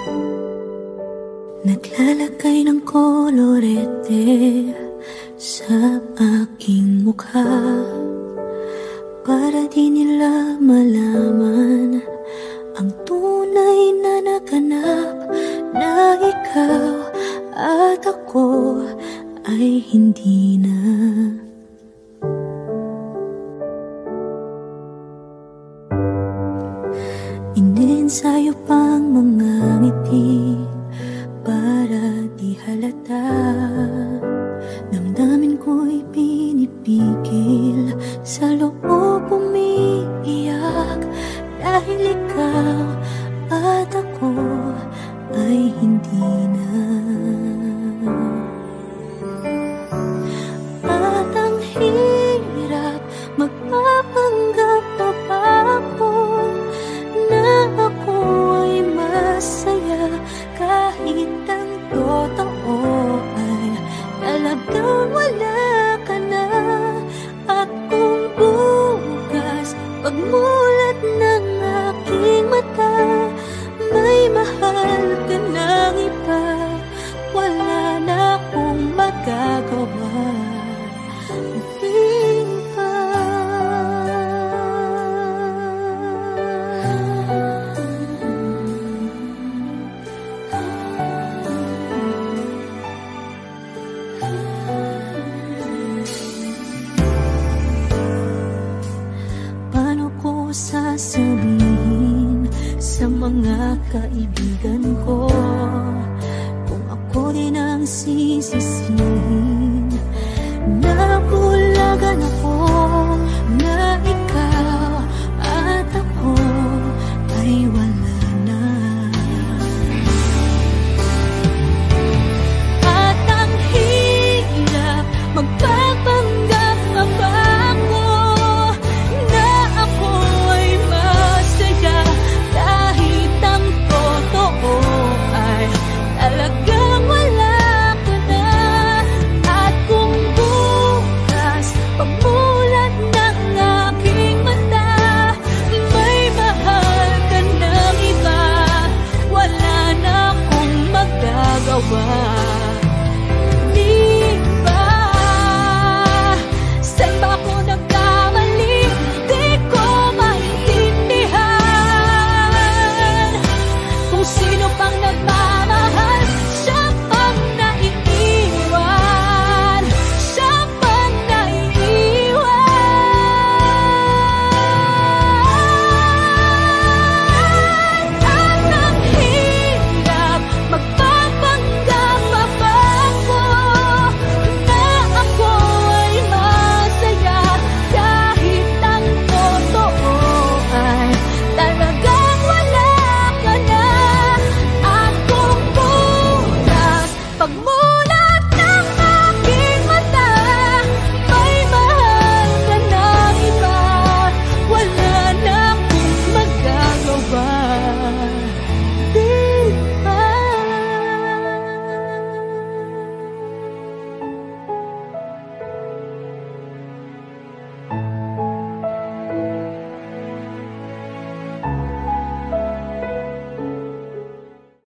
Naglalagay ng kolorete sa aking mukha para di nila malaman ang tunay na naganap, na ikaw at ako ay hindi na. Ininsayo pang mga ngiti para di halata. Damdamin ko'y pinipigil, sa loob umiiyak, dahil ikaw at ako ay hindi na. At ang hirap, magpapanggap na ba ako na ako ay masaya, kahit ang totoo ay talagang wala ka na. At kung bukas pagmulat ng aking mata, may mahal ka ng iba, wala na akong magagawa. Di ba? Paano ko sasabihin sa mga kaibigan ko kung ako din ang sisisihin? Nabulagan ako na ikaw at ako ay wala na. At ang hirap, magpapanggap pa ba ako na ako ay masaya, kahit ang totoo ay talagang wala ka na. At kung bukas pagmulat ng aking mata, may mahal ka ng iba, wala na akong magagawa. Di ba? Saan ba ako nagkamali? Di ko maintindihan kung sino pang nagmamahal